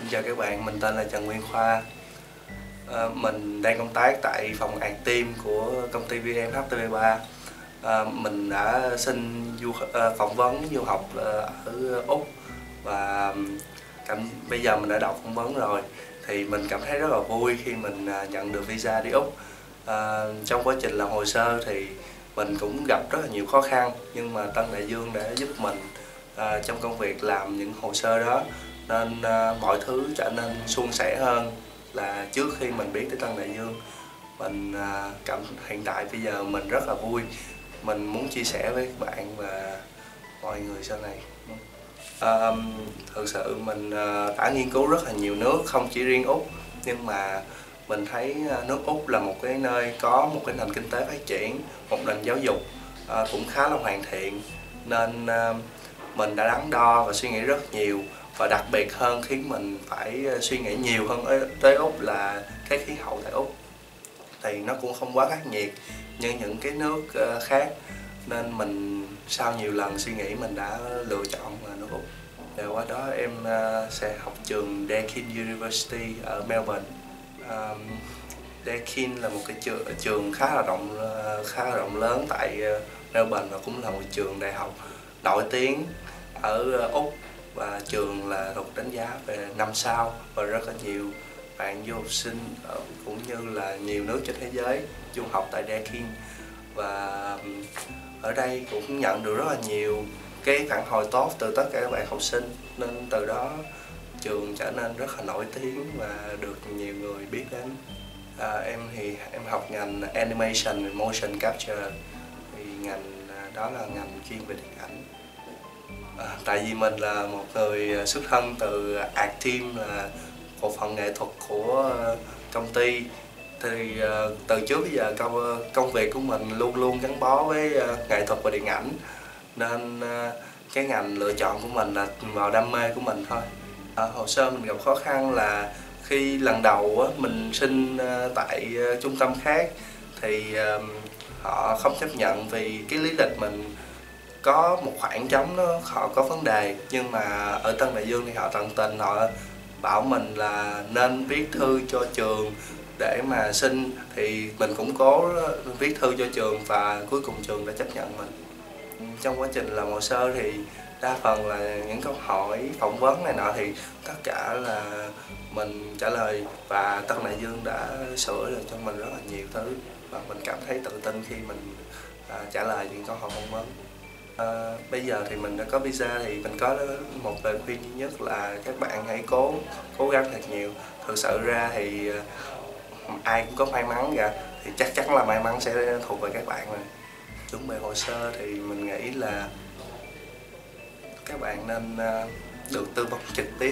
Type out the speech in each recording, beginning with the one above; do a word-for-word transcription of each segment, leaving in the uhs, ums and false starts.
chào các bạn, mình tên là Trần Nguyên Khoa. à, Mình đang công tác tại phòng art team của công ty vê em hát tê vê ba. à, Mình đã xin du, à, phỏng vấn du học ở Úc và cảm, bây giờ mình đã đọc phỏng vấn rồi thì mình cảm thấy rất là vui khi mình nhận được visa đi Úc. à, Trong quá trình làm hồ sơ thì mình cũng gặp rất là nhiều khó khăn, nhưng mà Tân Đại Dương đã giúp mình à, trong công việc làm những hồ sơ đó, nên à, mọi thứ trở nên suôn sẻ hơn là trước khi mình biết tới Tân Đại Dương. Mình à, cảm hiện tại bây giờ mình rất là vui, mình muốn chia sẻ với các bạn và mọi người sau này. à, Thực sự mình à, đã nghiên cứu rất là nhiều nước, không chỉ riêng Úc, nhưng mà mình thấy nước Úc là một cái nơi có một cái nền kinh tế phát triển, một nền giáo dục à, cũng khá là hoàn thiện, nên à, mình đã đắn đo và suy nghĩ rất nhiều. Và đặc biệt hơn khiến mình phải suy nghĩ nhiều hơn tới Úc là cái khí hậu tại Úc thì nó cũng không quá khắc nghiệt như những cái nước khác, nên mình sau nhiều lần suy nghĩ mình đã lựa chọn nước Úc. Và qua đó em sẽ học trường Deakin University ở Melbourne. Um, Deakin là một cái trường, trường khá là rộng khá là rộng lớn tại Melbourne, và cũng là một trường đại học nổi tiếng ở Úc, và trường là được đánh giá về năm sao, và rất là nhiều bạn du học sinh cũng như là nhiều nước trên thế giới du học tại Deakin. Và ở đây cũng nhận được rất là nhiều cái phản hồi tốt từ tất cả các bạn học sinh, nên từ đó trường trở nên rất là nổi tiếng và được nhiều người biết đến. À, em thì em học ngành Animation and Motion Capture, thì ngành đó là ngành chuyên về điện ảnh. À, tại vì mình là một người xuất thân từ art team, là bộ phận nghệ thuật của công ty, thì từ trước bây giờ công, công việc của mình luôn luôn gắn bó với nghệ thuật và điện ảnh, nên cái ngành lựa chọn của mình là vào đam mê của mình thôi. À, hồ sơ mình gặp khó khăn là khi lần đầu mình xin tại trung tâm khác thì họ không chấp nhận, vì cái lý lịch mình có một khoảng trống đó họ có vấn đề. Nhưng mà ở Tân Đại Dương thì họ tận tình, họ bảo mình là nên viết thư cho trường để mà xin, thì mình cũng cố viết thư cho trường và cuối cùng trường đã chấp nhận mình. Trong quá trình làm hồ sơ thì đa phần là những câu hỏi phỏng vấn này nọ thì tất cả là mình trả lời, và Tân Đại Dương đã sửa được cho mình rất là nhiều thứ, và mình cảm thấy tự tin khi mình à, trả lời những câu hỏi phỏng vấn. À, bây giờ thì mình đã có visa thì mình có một lời khuyên duy nhất là các bạn hãy cố cố gắng thật nhiều. Thực sự ra thì ai cũng có may mắn cả, thì chắc chắn là may mắn sẽ thuộc về các bạn rồi. Chuẩn bị hồ sơ thì mình nghĩ là các bạn nên được tư vấn trực tiếp,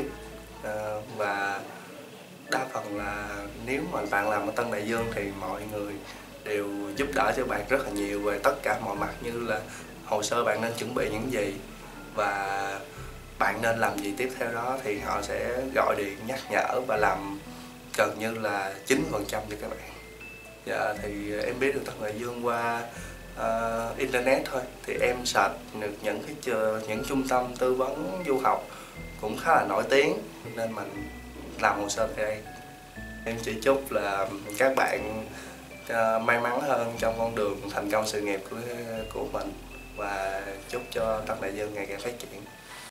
và đa phần là nếu mà bạn làm ở Tân Đại Dương thì mọi người đều giúp đỡ cho bạn rất là nhiều về tất cả mọi mặt, như là hồ sơ bạn nên chuẩn bị những gì và bạn nên làm gì tiếp theo đó, thì họ sẽ gọi điện nhắc nhở và làm gần như là chín mươi phần trăm cho các bạn. Dạ, thì em biết được Tân Đại Dương qua uh, internet thôi, thì em search được những cái chờ, những trung tâm tư vấn du học cũng khá là nổi tiếng, nên mình làm hồ sơ tại đây. Em chỉ chúc là các bạn uh, may mắn hơn trong con đường thành công sự nghiệp của của mình, và chúc cho Tân Đại Dương ngày càng phát triển.